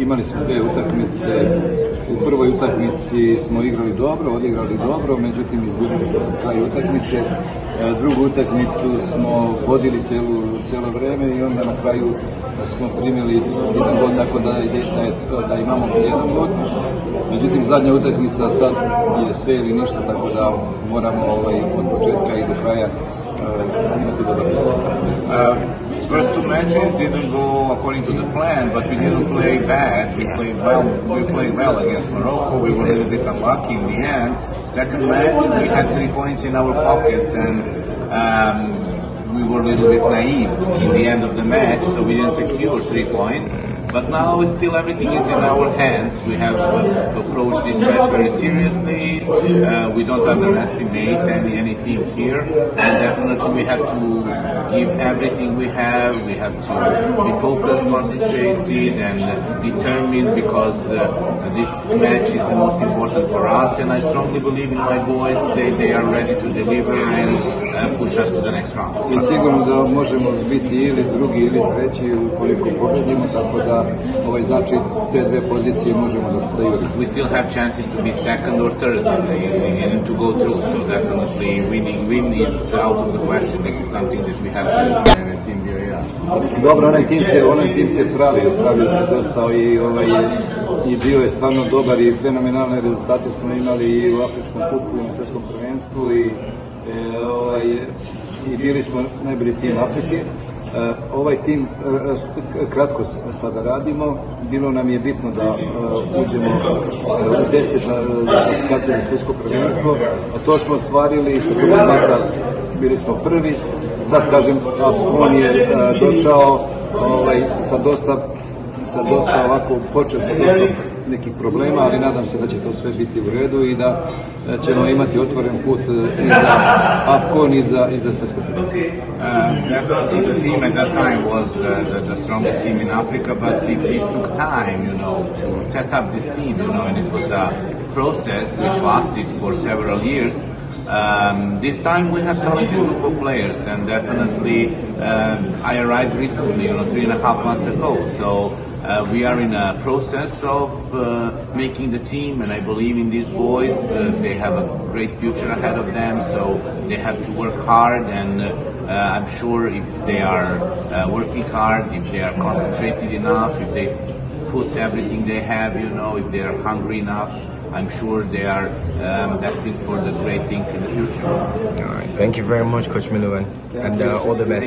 imali smo dve utakmice. U prvoj utakmici smo igrali dobro, odigrali dobro, međutim izgubili smo na kraju utakmice. Drugu utakmicu smo vodili cijelo vreme i onda na kraju smo primili jedan gol, tako da imamo jedan gol. Međutim, zadnja utakmica sad je sve ili ništa, tako da moramo od početka i do kraja imati dobar rezultat. First two matches didn't go according to the plan, but we didn't play bad. We played well. We played well against Morocco. We were a little bit unlucky in the end. Second match, we had 3 points in our pockets, and we were a little bit naive in the end of the match, so we didn't secure 3 points. But now still everything is in our hands. We have approached this match very seriously. We don't underestimate any team here, and definitely we have to give everything we have. We have to be focused, concentrated, and determined, because this match is the most important for us. And I strongly believe in my boys. They are ready to deliver and push us to the next round. I sigurno da možemo biti ili drugi ili treći ukoliko pobedimo, tako da znači te dve pozicije možemo da jurimo. We still have chances to be second or third and to go through, so definitely win is out of the question. This is something that we have to do. Dobro, onaj tim se pravio se dosta i bio je stvarno dobar i fenomenalne rezultate smo imali i u Afričkom kupu i na svjetskom prvenstvu i bili smo najbolji tim Afrike. Ovaj tim kratko sada radimo, bilo nam je bitno da uđemo u 10 kvalifikacije za svjetsko prvenstvo, a to smo ostvarili sa prvog mata, bili smo prvi. Sad kažem, on je došao sa dosta ovako, počeo sa dosta nekih problema, ali nadam se da će to sve biti u redu i da ćemo imati otvoren put i za AFCON i za svjetsko prvenstvo. Definitely the team at that time was the strongest team in Africa, but it took time, to set up this team, and it was a process which lasted for several years. This time we have talented group of players, and definitely I arrived recently, 3.5 months ago, so we are in a process of making the team, and I believe in these boys. They have a great future ahead of them, so they have to work hard, and I'm sure if they are working hard, if they are concentrated enough, if they put everything they have, if they are hungry enough, I'm sure they are destined for the great things in the future. All right. Thank you very much, Coach Milovan, and all the best.